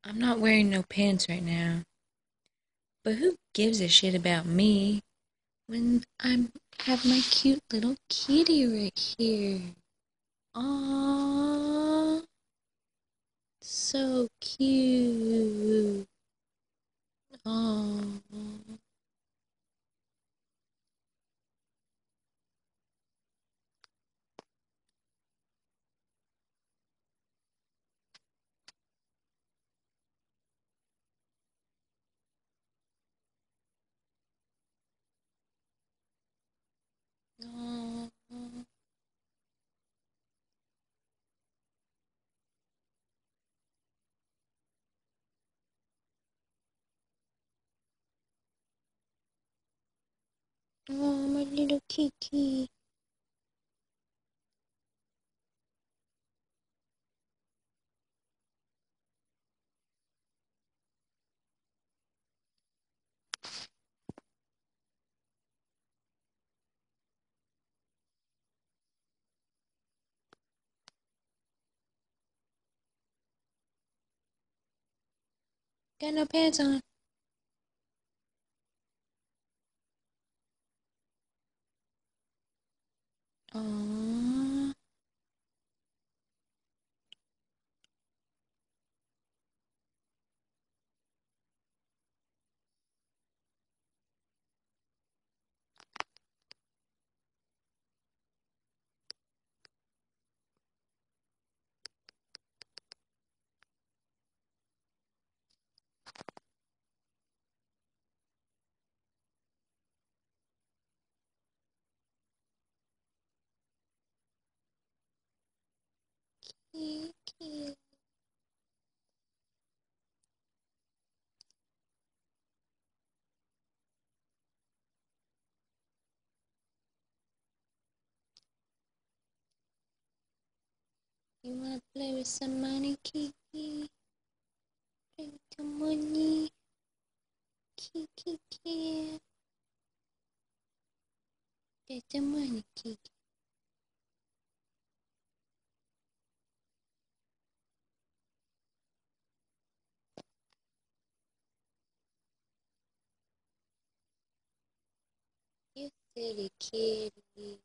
I'm not wearing no pants right now. But who gives a shit about me when I have my cute little kitty right here? Aww, so cute. Aww. Aww. Oh, my little Kiki. Got no pants on. Aww. Kiki. You wanna play with some money, Kiki? Play with some money. Kiki. Get some money, Kiki. You silly kitty.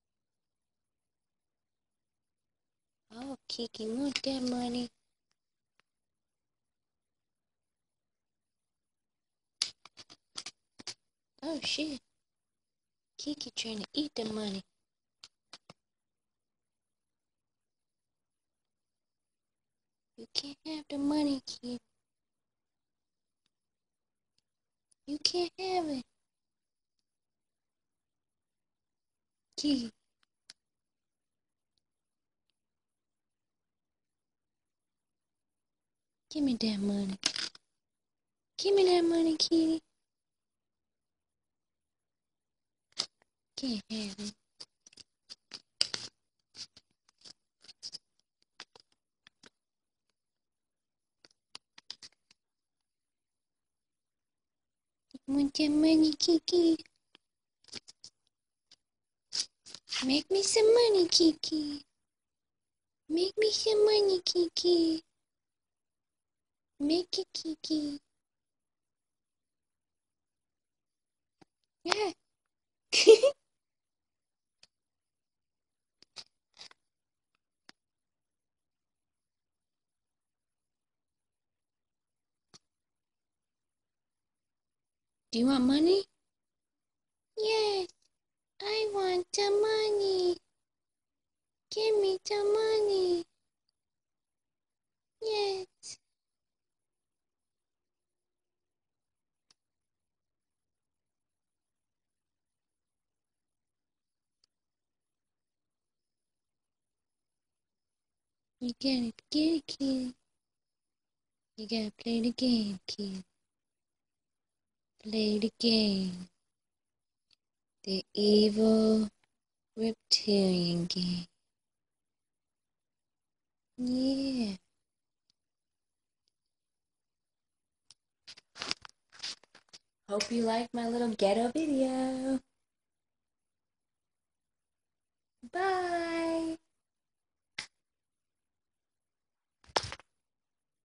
Oh, Kiki, want that money? Oh, shit. Kiki trying to eat the money. You can't have the money, kid. You can't have it. Kiki, give me that money. Give me that money, kitty. Can't have it. Want that money, Kiki? Make me some money, Kiki. Make me some money, Kiki. Make it, Kiki. Yeah. Do you want money? Yes, I want the money. Give me the money. Yes. You gotta get it, kid. You gotta play the game, kid. Play the game. The evil reptilian game. Yeah. Hope you liked my little ghetto video. Bye.